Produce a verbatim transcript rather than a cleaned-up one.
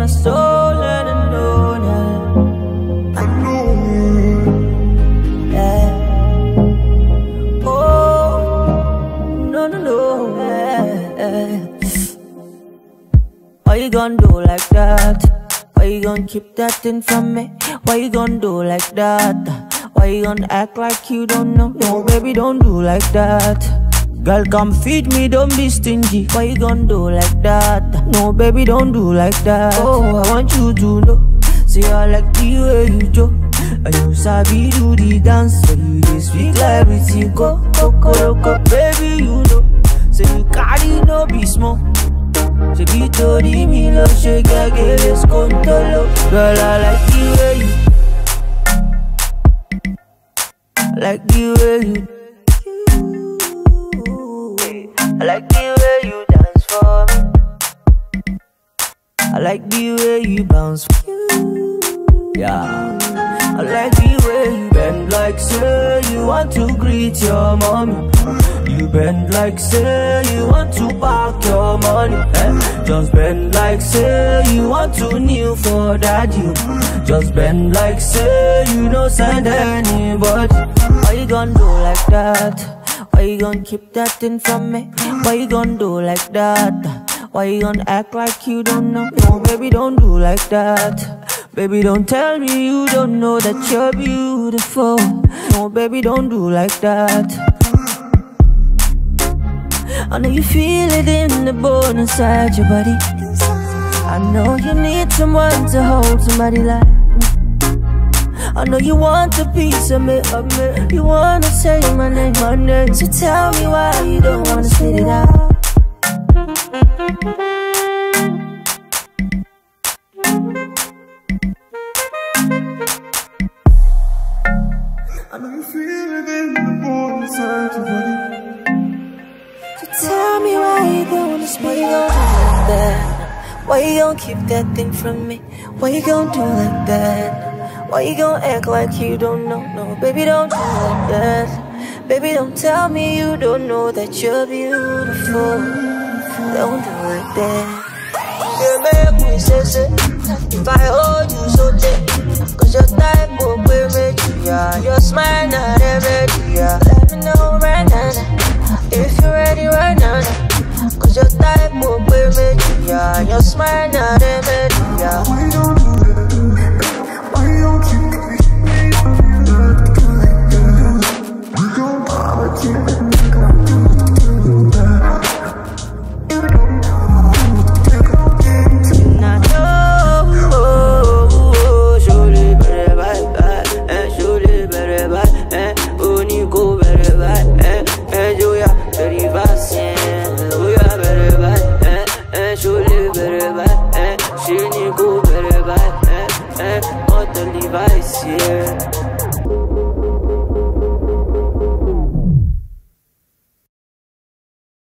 my soul and I know that. I know. Yeah. Oh, no, no, no. Yeah. Why you gonna do like that? Why you gonna keep that thing from me? Why you gonna do like that? Why you gonna act like you don't know? No, baby, don't do like that. Girl, come feed me, don't be stingy. Why you gonna do like that? No, baby, don't do like that. Oh, I want you to know. See, I like the way you joke. And you sabi do the dance. So you just speak like everything. Go, go, go, go, baby, you know. Say you carry no be small. Say you told me love, shake again, let's go to love. Girl, I like the way you, I like the way you, I like the way you dance for me. I like the way you bounce for you. Yeah. I like the way you bend like say you want to greet your mommy. You bend like say you want to park your money, eh? Just bend like say you want to kneel for daddy. Just bend like say you don't send anybody. Why you gonna do like that? Why you gonna keep that thing from me? Why you gonna do like that? Why you gonna act like you don't know? No, baby, don't do like that. Baby, don't tell me you don't know that you're beautiful. No, baby, don't do like that. I know you feel it in the bone inside your body. I know you need someone to hold, somebody like me. I know you want a piece of me, of me. You wanna say my name, my name. So tell me why you don't wanna spit it out. I know you feel it in the bone inside your body. So tell me why you don't wanna spit it out like that. Why you gon' keep that thing from me? Why you gon' do like that? Why you gon' act like you don't know? No, baby, don't do like that. Baby, don't tell me you don't know that you're beautiful. Don't do like that. You make me say, say, if I hold you so tight, cause your type will be ready, yeah. Your smile not ready, yeah. Let me know right now, if you're ready right now, cause your type will be ready, yeah. Your smile not ready, yeah.